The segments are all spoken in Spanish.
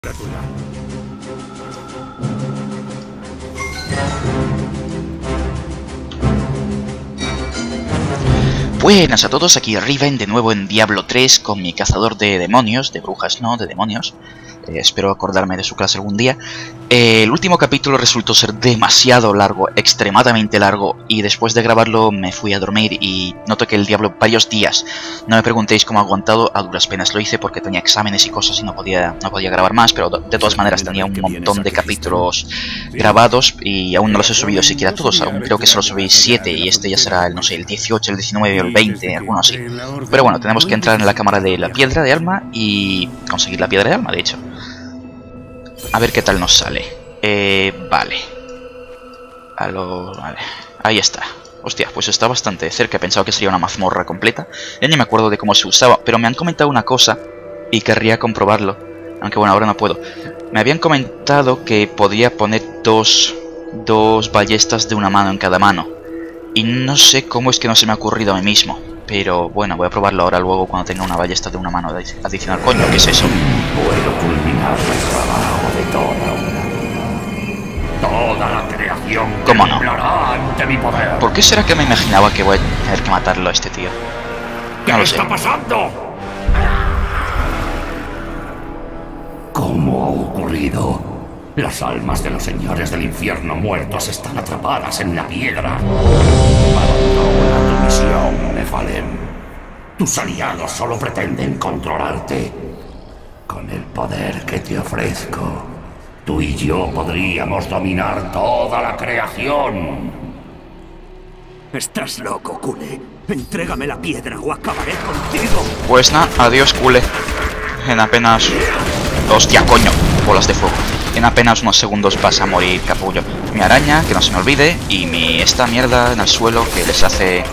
Buenas a todos, aquí Riven de nuevo en Diablo 3 con mi cazador de demonios, de brujas no, de demonios. Espero acordarme de su clase algún día. El último capítulo resultó ser demasiado largo, extremadamente largo, y después de grabarlo me fui a dormir y no toqué el Diablo varios días. No me preguntéis cómo he aguantado, a duras penas lo hice porque tenía exámenes y cosas y no podía grabar más, pero de todas maneras tenía un montón de capítulos grabados y aún no los he subido siquiera todos. Aún creo que solo subí 7 y este ya será el, no sé, el 18, el 19 o el 20, alguno así. Pero bueno, tenemos que entrar en la cámara de la piedra de alma y conseguir la piedra de alma, de hecho. A ver qué tal nos sale. Vale. Vale. Ahí está. Hostia, pues está bastante cerca. He pensado que sería una mazmorra completa. Ya ni me acuerdo de cómo se usaba, pero me han comentado una cosa y querría comprobarlo. Aunque bueno, ahora no puedo. Me habían comentado que podría poner dos ballestas de una mano en cada mano. Y no sé cómo es que no se me ha ocurrido a mí mismo. Pero bueno, voy a probarlo ahora luego cuando tenga una ballesta de una mano adicional. Coño, ¿qué es eso? Puedo culminar el trabajo de toda una vida. Toda la creación ¿Cómo no? temblará ante mi poder. ¿Por qué será que me imaginaba que voy a tener que matarlo a este tío? No lo sé. ¿Qué está pasando? ¿Cómo ha ocurrido? Las almas de los señores del infierno muertos están atrapadas en la piedra. Abandona tu misión, Nephalem. Tus aliados solo pretenden controlarte. Con el poder que te ofrezco, tú y yo podríamos dominar toda la creación. Estás loco, Kule. Entrégame la piedra o acabaré contigo. Pues nada, adiós, Kule. En apenas... Hostia, coño, bolas de fuego. En apenas unos segundos vas a morir, capullo. Mi araña, que no se me olvide, y esta mierda en el suelo que les hace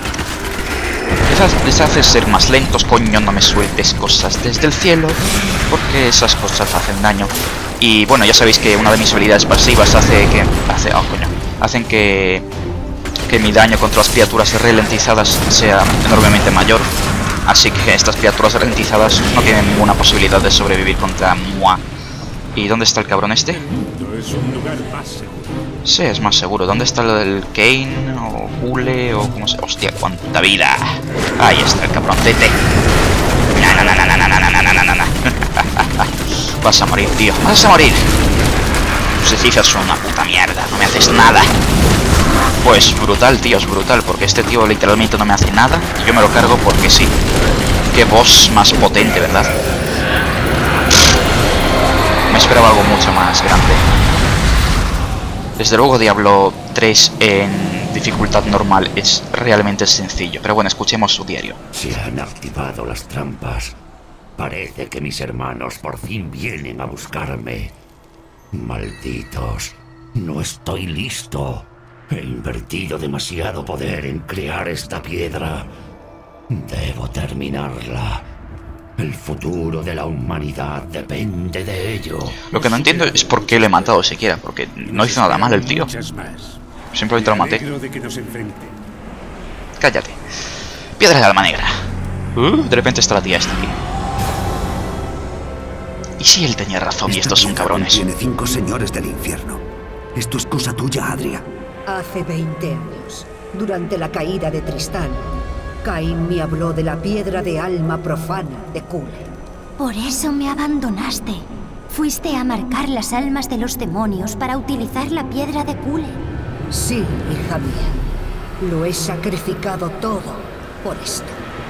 ser más lentos. Coño, no me sueltes cosas desde el cielo, porque esas cosas hacen daño. Y bueno, ya sabéis que una de mis habilidades pasivas hacen que mi daño contra las criaturas ralentizadas sea enormemente mayor. Así que estas criaturas ralentizadas no tienen ninguna posibilidad de sobrevivir contra moi. ¿Y dónde está el cabrón este? Sí, es más seguro. ¿Dónde está el Kane o Kule o cómo se...? Hostia, cuánta vida. Ahí está el cabroncete. Vas a morir, tío. Vas a morir. Tus hechizos son una puta mierda. No me haces nada. Pues brutal, tío, es brutal. Porque este tío literalmente no me hace nada y yo me lo cargo porque sí. Qué boss más potente, ¿verdad? Me esperaba algo mucho más grande. Desde luego Diablo 3 en dificultad normal es realmente sencillo. Pero bueno, escuchemos su diario. Se han activado las trampas. Parece que mis hermanos por fin vienen a buscarme. Malditos. No estoy listo. He invertido demasiado poder en crear esta piedra. Debo terminarla. El futuro de la humanidad depende de ello. Lo que no entiendo es por qué le he matado siquiera, porque no hizo nada mal el tío. Simplemente lo maté. Cállate. Piedra de alma negra. De repente está la tía esta aquí. ¿Y si él tenía razón y estos son cabrones? Tiene 5 señores del infierno. Esto es cosa tuya, Adria. Hace 20 años, durante la caída de Tristán, Caín me habló de la piedra de alma profana de Kule. Por eso me abandonaste. Fuiste a marcar las almas de los demonios para utilizar la piedra de Kule. Sí, hija mía. Lo he sacrificado todo por esto.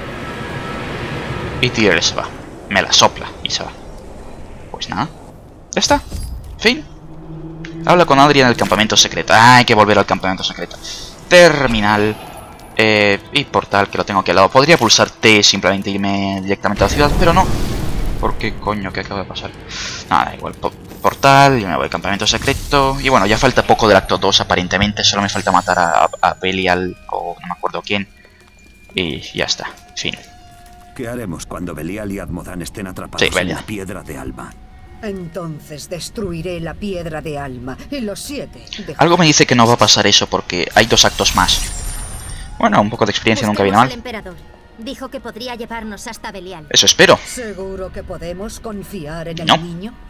Y Tyr se va. Me la sopla y se va. Pues nada. Ya está. Fin. Habla con Adria en el campamento secreto. Ah, hay que volver al campamento secreto. Terminal. Y portal, que lo tengo aquí al lado. Podría pulsar T simplemente irme directamente a la ciudad, pero no. ¿Por qué coño? ¿Qué acaba de pasar? Nada, igual portal, y me voy al campamento secreto. Y bueno, ya falta poco del acto 2 aparentemente. Solo me falta matar a Belial o no me acuerdo quién. Y ya está, fin. ¿Qué haremos cuando Belial y Admodan estén atrapados en la piedra de alma? Entonces destruiré la piedra de alma y los 7. Algo me dice que no va a pasar eso porque hay 2 actos más. Bueno, un poco de experiencia nunca viene mal. El emperador dijo que podría llevarnos hasta Belial. Eso espero. ¿Seguro que podemos confiar en el niño?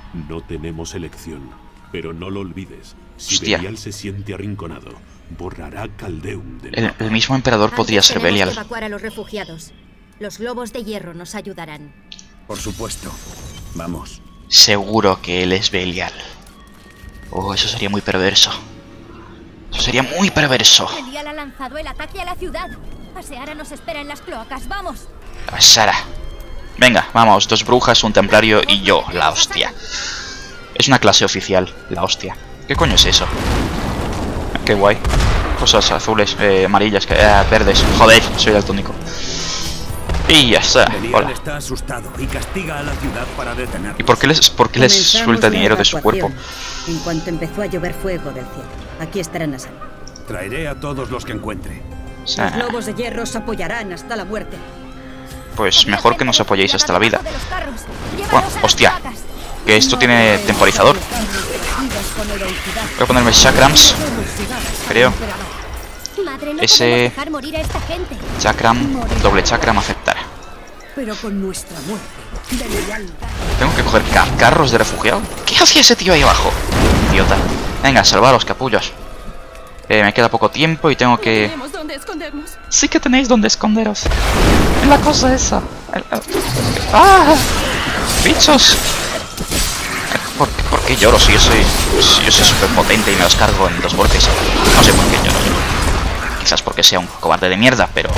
No tenemos elección, pero no lo olvides. Si Hostia. Belial se siente arrinconado, borrará Caldeum del mapa. El mismo emperador podría ser Belial. Tenemos que evacuar a los refugiados. Los globos de hierro nos ayudarán. Por supuesto. Vamos. Seguro que él es Belial. Oh, eso sería muy perverso. Eso sería muy perverso. Belial ha lanzado el ataque a la ciudad. Aseara nos espera en las cloacas. ¡Vamos! A Sara. Venga, vamos, 2 brujas, un templario y yo, la hostia. Es una clase oficial, la hostia. ¿Qué coño es eso? Qué guay. Cosas azules, amarillas, verdes. Joder, soy daltónico. Y ya está. Belial Hola. está asustado y castiga a la ciudad para detenerlo. ¿Y por qué les suelta dinero de su cuerpo? En cuanto empezó a llover fuego del cielo. Aquí estarán a salvo. Traeré a todos los que encuentre. O sea, Los globos de hierro os apoyarán hasta la muerte. pues mejor que nos apoyéis hasta la vida. De los carros. Bueno, Llévalos a las hostia. cloacas. Que esto tiene temporizador. Voy a ponerme chakrams. Creo. Madre, no Ese- podemos dejar morir a esta gente. Chakram, doble chakram, aceptar. Pero con nuestra muerte, de lealtad. Tengo que coger carros de refugiado. ¿Qué hacía ese tío ahí abajo? Idiota. Venga, salvaros, capullos. Me queda poco tiempo y tengo que... Tenemos dónde escondernos. Sí que tenéis donde esconderos. La cosa esa. ¡Ah! ¡Bichos! ¿Por qué lloro si yo soy súper potente y me los cargo en 2 golpes? No sé por qué lloro. Quizás porque sea un cobarde de mierda, pero...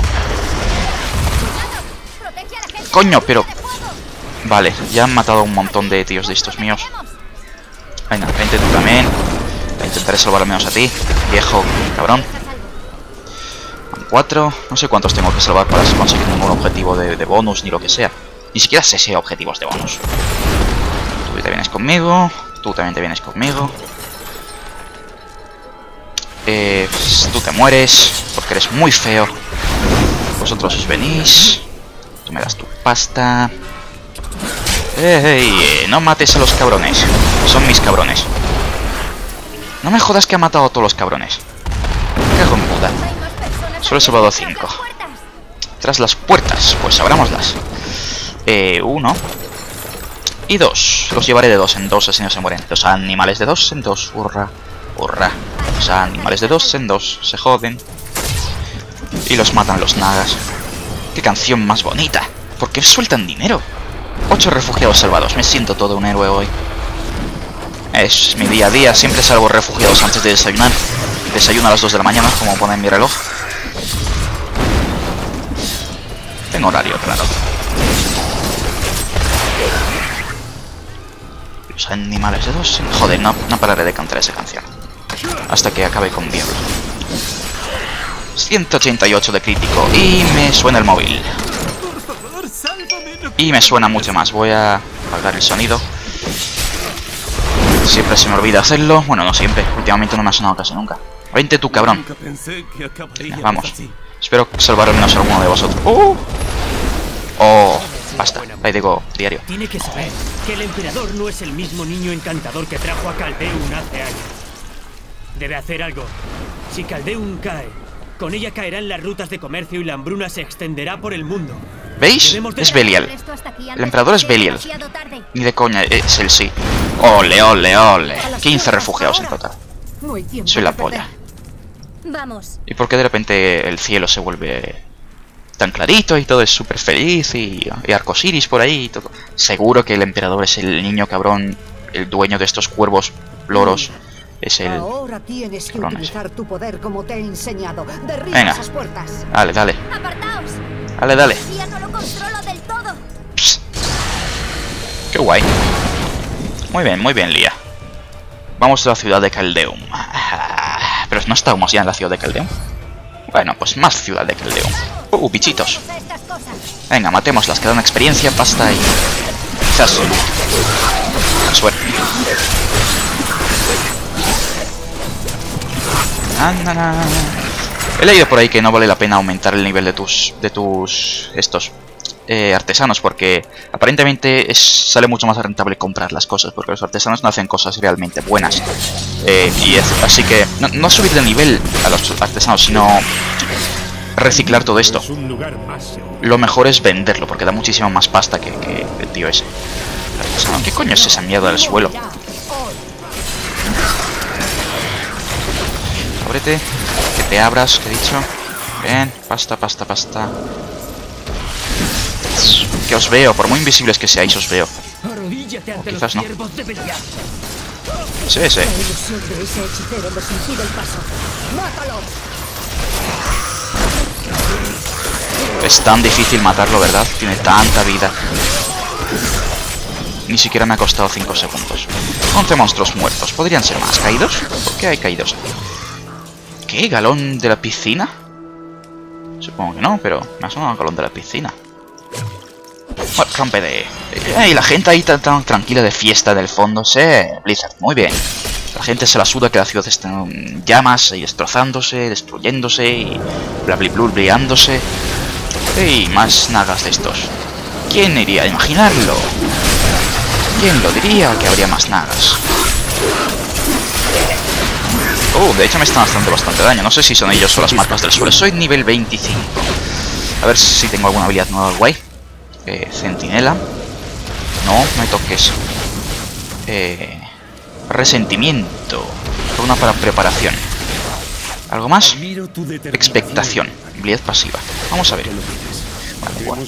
Protege a la gente. ¡Coño, pero! Vale, ya han matado a un montón de tíos de estos míos. Venga, vente tú también. Intentaré salvar al menos a ti, viejo cabrón. 4, no sé cuántos tengo que salvar para conseguir ningún objetivo de bonus ni lo que sea. Ni siquiera sé si hay objetivos de bonus. Tú te vienes conmigo, tú también te vienes conmigo. Tú te mueres porque eres muy feo. Vosotros os venís. Tú me das tu pasta. No mates a los cabrones. Son mis cabrones. No me jodas que ha matado a todos los cabrones. Me cago en puta. Hay más personas Solo he aquí salvado tras 5. las puertas. Tras las puertas, pues abrámoslas. 1 y 2. Los llevaré de 2 en 2, así no se mueren. Los animales de 2 en 2. Hurra, hurra. Los animales de 2 en 2 se joden. Y los matan los nagas. Qué canción más bonita. ¿Por qué sueltan dinero? 8 refugiados salvados. Me siento todo un héroe hoy. Es mi día a día. Siempre salvo refugiados antes de desayunar. Desayuno a las 2 de la mañana, como pone en mi reloj. Tengo horario, claro. Los animales de 2. Joder, no pararé de cantar esa canción hasta que acabe con Diablo. 188 de crítico. Y me suena el móvil. Y me suena mucho más. Voy a apagar el sonido. Siempre se me olvida hacerlo. Bueno, no siempre. Últimamente no me ha sonado casi nunca. Vente tú, cabrón. Venga, vamos. Espero salvar al menos a alguno de vosotros. ¡Oh! Basta. Ahí digo, diario. Tiene que saber que el emperador no es el mismo niño encantador que trajo a Caldeum hace años. Debe hacer algo. Si Caldeum cae, con ella caerán las rutas de comercio y la hambruna se extenderá por el mundo. ¿Veis? Es Belial. Esto hasta aquí antes El emperador es de que sea Belial. demasiado tarde. Ni de coña, es el sí. Ole, ole, ole. 15 refugiados en total. No hay tiempo Soy la que polla. perder. Vamos. ¿Y por qué de repente el cielo se vuelve tan clarito y todo es súper feliz y arcoiris por ahí y todo? Seguro que el emperador es el niño cabrón, el dueño de estos cuervos loros. Es el... Ahora tienes que cabrones. utilizar tu poder como te he enseñado. Derriba Venga. esas puertas. Dale, dale. Apartaos. Dale, dale. Ya no lo controlo del todo. Psst. Qué guay. Muy bien, Lía. Vamos a la ciudad de Caldeum. Pero no estábamos ya en la ciudad de Caldeum. Bueno, pues más ciudad de Caldeum. Bichitos. Vamos a estas cosas. Venga, matémoslas, que dan experiencia, pasta y... quizás salud. Suerte. He leído por ahí que no vale la pena aumentar el nivel de tus artesanos, porque aparentemente sale mucho más rentable comprar las cosas, porque los artesanos no hacen cosas realmente buenas. Así que no subir de nivel a los artesanos, sino reciclar todo esto. Lo mejor es venderlo, porque da muchísima más pasta que el tío ese. ¿Qué ¿Qué coño es esa mierda del suelo? Ábrete. Que te abras, que he dicho. Bien, pasta. Que os veo, por muy invisibles que seáis, os veo. O quizás no. Sí. Es tan difícil matarlo, ¿verdad? Tiene tanta vida. Ni siquiera me ha costado 5 segundos. 11 monstruos muertos. ¿Podrían ser más? ¿Caídos? ¿Por qué hay caídos? ¿Qué? ¿Galón de la piscina? Supongo que no, pero me ha sonado galón de la piscina. Bueno, rompe de... Y la gente ahí tan tranquila de fiesta del fondo. Sí, Blizzard, muy bien. La gente se la suda que la ciudad está en llamas y destrozándose, destruyéndose y blablablubriándose. Y más nagas de estos. ¿Quién iría a imaginarlo? ¿Quién lo diría que habría más nagas? De hecho me están haciendo bastante daño. No sé si son ellos o las marcas del suelo. Soy nivel 25. A ver si tengo alguna habilidad nueva guay. Centinela. No me toques. Resentimiento. Una para preparación. ¿Algo más? Expectación. Habilidad pasiva. Vamos a ver. Vale, bueno.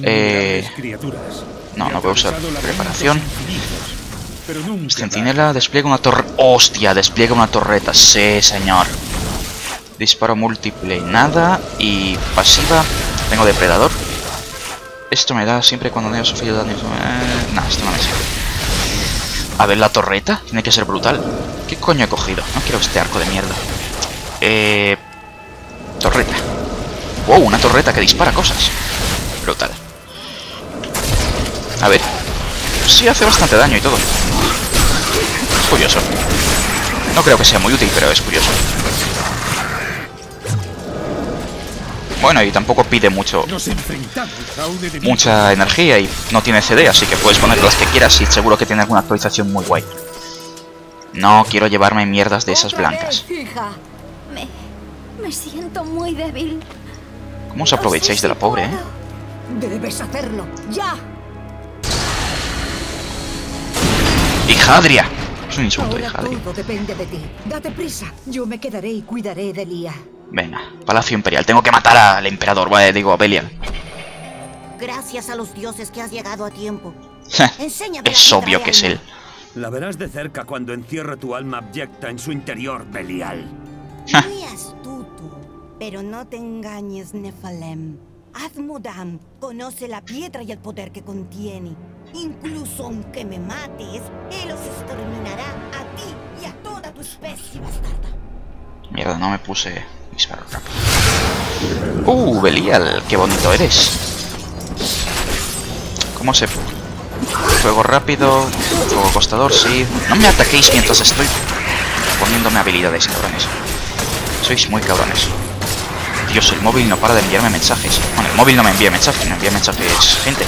No puedo usar preparación. Centinela despliega una torre. ¡Hostia! Despliega una torreta. Sí, señor. Disparo múltiple. Nada. Y pasiva. Tengo depredador. Esto me da siempre cuando haya sufrido daño. Nah, esto no me sirve. A ver, la torreta. Tiene que ser brutal. ¿Qué coño he cogido? No quiero este arco de mierda. Torreta. Wow, una torreta que dispara cosas. Brutal. A ver. Sí, hace bastante daño y todo. Es curioso. No creo que sea muy útil, pero es curioso. Bueno, y tampoco pide mucha energía y no tiene CD, así que puedes poner las que quieras y seguro que tiene alguna actualización muy guay. No quiero llevarme mierdas de esas blancas. Me siento muy débil. ¿Cómo os aprovecháis de la pobre, eh? Debes hacerlo, ya. ¡Hijadria! Es un insulto, hijadria. Todo depende de ti. Date prisa. Yo me quedaré y cuidaré de Lía. Venga, Palacio Imperial. Tengo que matar al emperador, digo, a Belial. Gracias a los dioses que has llegado a tiempo. Es obvio que es él. La verás de cerca cuando encierre tu alma abyecta en su interior, Belial. Muy astuto, pero no te engañes, Nephalem. Azmodan conoce la piedra y el poder que contiene. Incluso aunque me mates, él los exterminará a ti y a toda tu especie bastarda. Mierda, no me puse disparo rápido. Belial, qué bonito eres. ¿Cómo se fue? Fuego rápido, fuego costador, sí. No me ataquéis mientras estoy poniéndome habilidades, cabrones. Sois muy cabrones. Dios, el móvil no para de enviarme mensajes. Bueno, el móvil no me envía mensajes, me envía mensajes gente.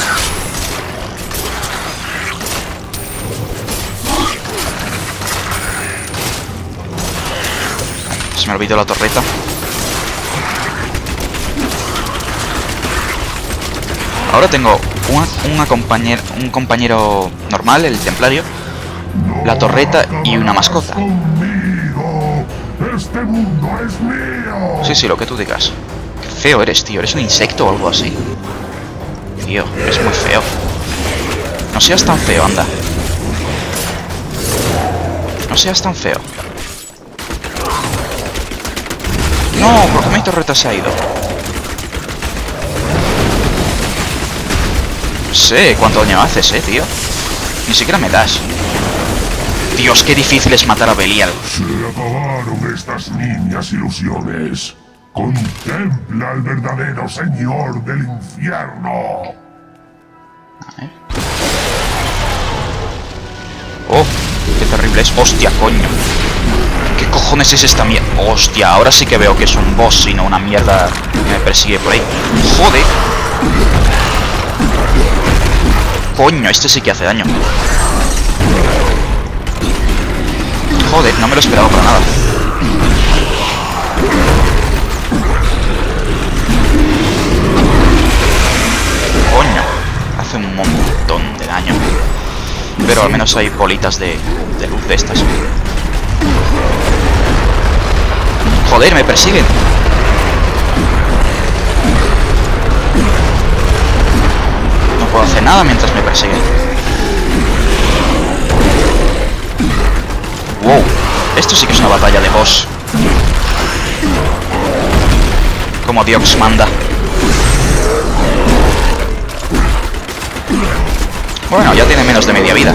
Se me olvidó la torreta. Ahora tengo un compañero normal, el templario, la torreta y una mascota. Este mundo es mío. Sí, lo que tú digas. Qué feo eres, tío. ¿Eres un insecto o algo así? Tío, eres muy feo. No seas tan feo, anda. No seas tan feo. No, ¿por qué mi torreta se ha ido? No sé cuánto daño haces, tío. Ni siquiera me das. Dios, qué difícil es matar a Belial. Se acabaron estas niñas ilusiones. Contempla al verdadero señor del infierno. A ver. Oh, qué terrible es. Hostia, coño. ¿Qué cojones es esta mierda? Hostia, ahora sí que veo que es un boss y no una mierda que me persigue por ahí. Joder. Coño, este sí que hace daño. Joder, no me lo esperaba para nada. Coño, hace un montón de daño. Pero al menos hay bolitas de luz de estas. ¡Joder, me persiguen! No puedo hacer nada mientras me persiguen. ¡Wow! Esto sí que es una batalla de boss. Como Dios manda. Bueno, ya tiene menos de media vida.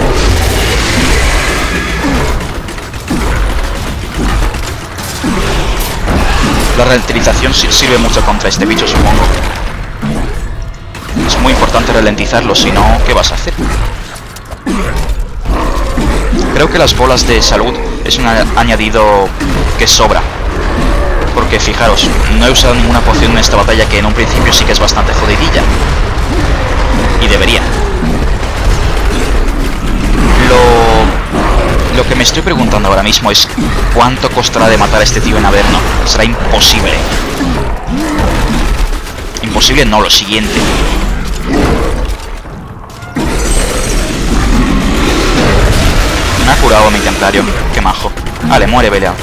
La ralentización sirve mucho contra este bicho, supongo. Es muy importante ralentizarlo, si no, ¿qué vas a hacer? Creo que las bolas de salud es un añadido que sobra. Porque fijaros, no he usado ninguna poción en esta batalla, que en un principio sí que es bastante jodidilla. Y debería. Lo que me estoy preguntando ahora mismo es ¿cuánto costará de matar a este tío en Averno? Será imposible. Imposible no, lo siguiente. Me ha curado mi templario. Qué majo. Vale, muere Belial.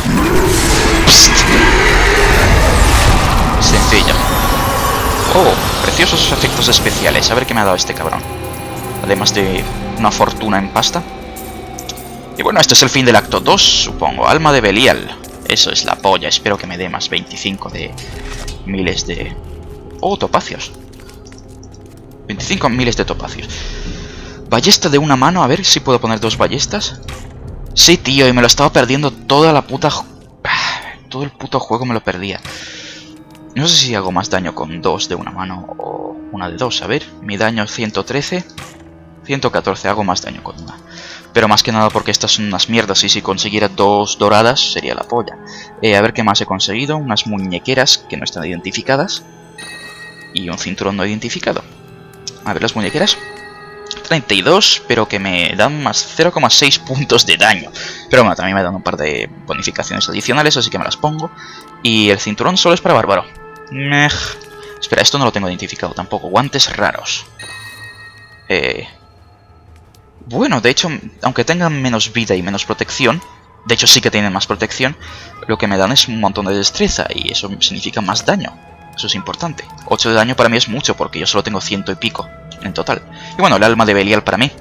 Sencillo. Oh, preciosos efectos especiales. A ver qué me ha dado este cabrón. Además de una fortuna en pasta. Y bueno, este es el fin del acto 2, supongo. Alma de Belial. Eso es la polla. Espero que me dé más 25 de miles de... Oh, topacios. 25 miles de topacios. Ballesta de una mano. A ver si puedo poner 2 ballestas. Sí, tío, y me lo estaba perdiendo toda la puta... Todo el puto juego me lo perdía. No sé si hago más daño con 2 de una mano o una de 2. A ver, mi daño es 113. 114, hago más daño con una. Pero más que nada porque estas son unas mierdas y si consiguiera 2 doradas sería la polla. A ver qué más he conseguido. Unas muñequeras que no están identificadas. Y un cinturón no identificado. A ver las muñequeras. 32, pero que me dan más 0,6 puntos de daño. Pero bueno, también me dan un par de bonificaciones adicionales, así que me las pongo. Y el cinturón solo es para bárbaro. Espera, esto no lo tengo identificado tampoco. Guantes raros. Bueno, de hecho, aunque tengan menos vida y menos protección, de hecho sí que tienen más protección, lo que me dan es un montón de destreza y eso significa más daño. Eso es importante. 8 de daño para mí es mucho porque yo solo tengo 100 y pico en total. Y bueno, el alma de Belial para mí.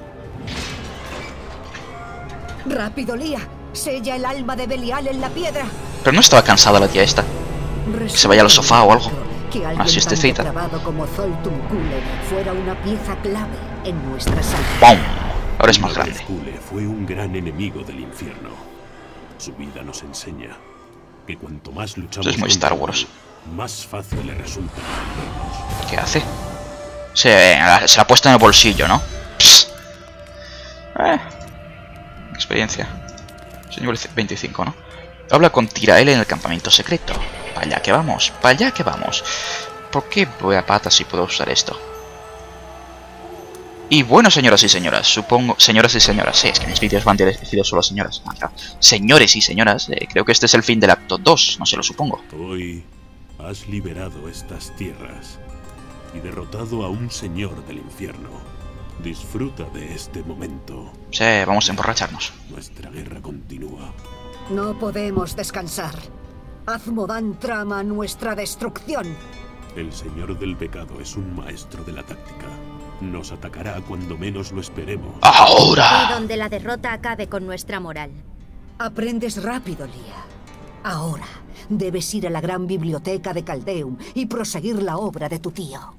Rápido, Lía. Sella el alma de Belial en la piedra. Pero no estaba cansada la tía esta. Que se vaya al sofá o algo. Así es cita. Como Zoltun Kulle fuera una pieza clave en nuestra salud. ¡Pum! Ahora es más grande. Kulle fue un gran enemigo del infierno. Su vida nos enseña que cuanto más luchamos, es muy Star Wars. Más fácil le resulta. ¿Qué hace? Se la ha puesto en el bolsillo, ¿no? Experiencia. Señor 25, ¿no? Habla con Tirael en el campamento secreto. Para allá que vamos, para allá que vamos. ¿Por qué voy a patas si puedo usar esto? Y bueno, señoras y señoras, supongo... Señoras y señoras, es que mis vídeos van dirigidos solo a señoras. Señores y señoras, creo que este es el fin del acto 2, no se lo supongo. Hoy has liberado estas tierras y derrotado a un señor del infierno. Disfruta de este momento. Sí, vamos a emborracharnos. Nuestra guerra continúa. No podemos descansar. Azmodan trama nuestra destrucción. El señor del pecado es un maestro de la táctica. Nos atacará cuando menos lo esperemos. ¡Ahora! Y donde la derrota acabe con nuestra moral. Aprendes rápido, Lía. Ahora debes ir a la gran biblioteca de Caldeum y proseguir la obra de tu tío.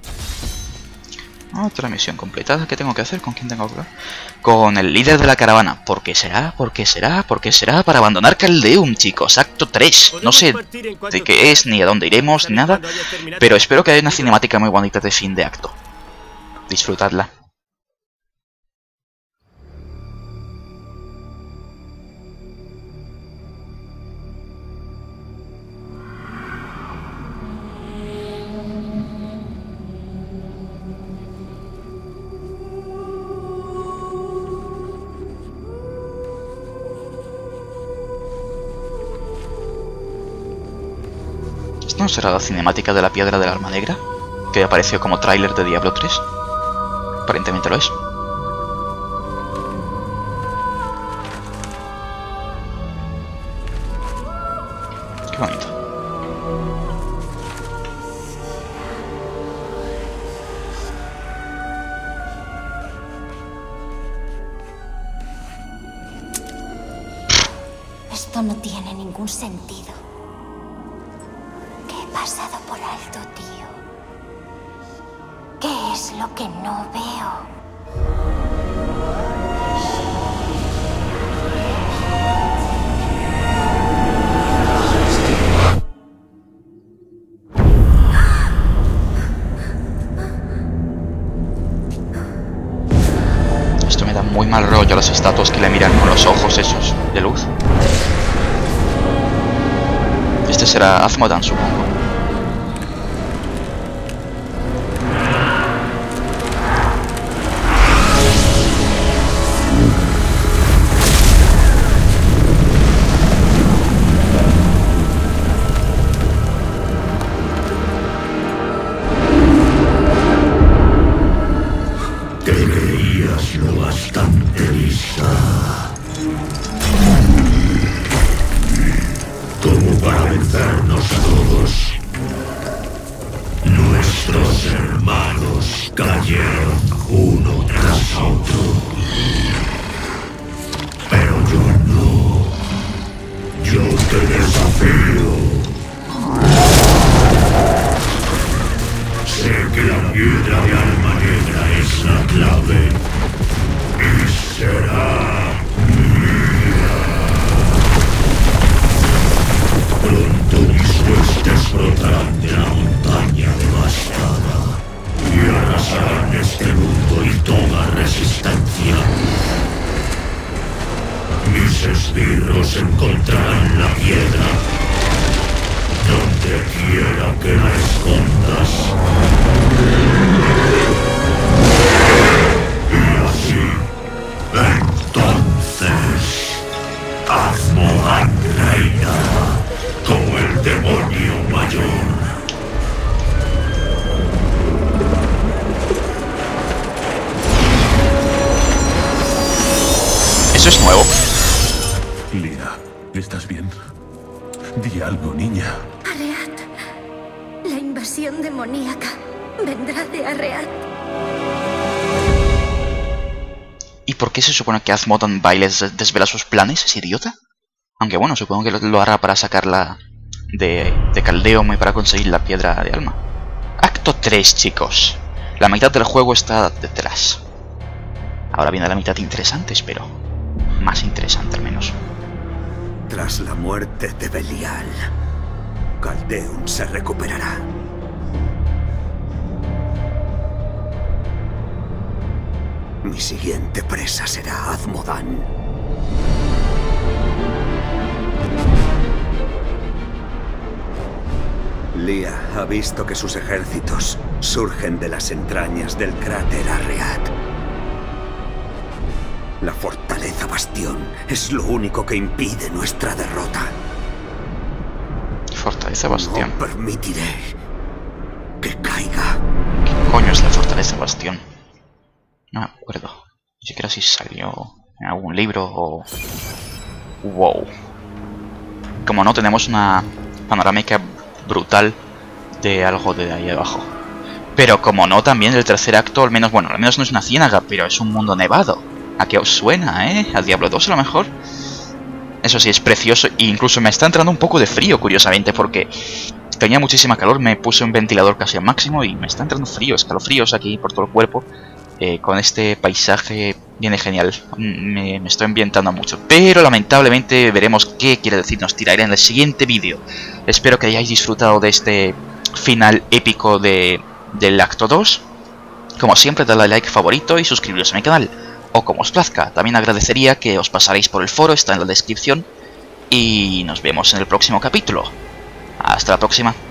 Otra misión completada. ¿Qué tengo que hacer? ¿Con quién tengo que hablar? Con el líder de la caravana. ¿Por qué será? ¿Por qué será? ¿Por qué será? Para abandonar Caldeum, chicos. Acto 3. No sé de qué es, ni a dónde iremos, ni nada. Pero espero que haya una cinemática muy bonita de fin de acto. Disfrutadla. ¿Esto no será la cinemática de la piedra del alma negra? Que apareció como tráiler de Diablo 3. Aparentemente lo es. Qué bonito. Esto no tiene ningún sentido. ¿Qué he pasado por alto, tío? ¿Qué es lo que no veo? Esto me da muy mal rollo a las estatuas que le miran con los ojos esos de luz. Este será Azmodan, supongo. Te creías lo bastante lista como para vencernos a todos. Nuestros hermanos cayeron uno tras otro, pero yo no. Yo te desafío. Sé que la piedra de alma negra es la clave y será mía. Pronto mis huestes brotarán de la montaña devastada y arrasarán este mundo y toda resistencia. Mis esbirros encontrarán la piedra donde quiera que la escondas. Y así, entonces, Azmodan reinará como el demonio mayor. Eso es nuevo. Lira, ¿estás bien? Di algo, niña. Arreat. La invasión demoníaca vendrá de Arreat. ¿Y por qué se supone que Azmodan va y les desvela sus planes? ¿Es idiota? Aunque bueno, supongo que lo hará para sacarla de Caldeum y para conseguir la piedra de alma. Acto 3, chicos. La mitad del juego está detrás. Ahora viene la mitad interesante, espero. Más interesante al menos. Tras la muerte de Belial, Caldeum se recuperará. Mi siguiente presa será Azmodan. Lía ha visto que sus ejércitos surgen de las entrañas del cráter Arreat. La fortaleza Bastión es lo único que impide nuestra derrota. Fortaleza Bastión. No permitiré que caiga. ¿Qué coño es la Fortaleza Bastión? No me acuerdo. Ni siquiera si salió en algún libro o... Wow. Como no, tenemos una panorámica brutal de algo de ahí abajo. Pero como no, también el tercer acto, al menos, bueno, al menos no es una ciénaga, pero es un mundo nevado. ¿A qué os suena, a Diablo 2 a lo mejor? Eso sí, es precioso. E incluso me está entrando un poco de frío, curiosamente, porque tenía muchísima calor. Me puse un ventilador casi al máximo y me está entrando frío, escalofríos aquí por todo el cuerpo. Con este paisaje viene genial. Me estoy ambientando mucho. Pero lamentablemente veremos qué quiere decirnos Tyrael en el siguiente vídeo. Espero que hayáis disfrutado de este final épico del acto 2. Como siempre, dadle a like, favorito y suscribiros a mi canal. O como os plazca. También agradecería que os pasaréis por el foro, está en la descripción. Y nos vemos en el próximo capítulo. Hasta la próxima.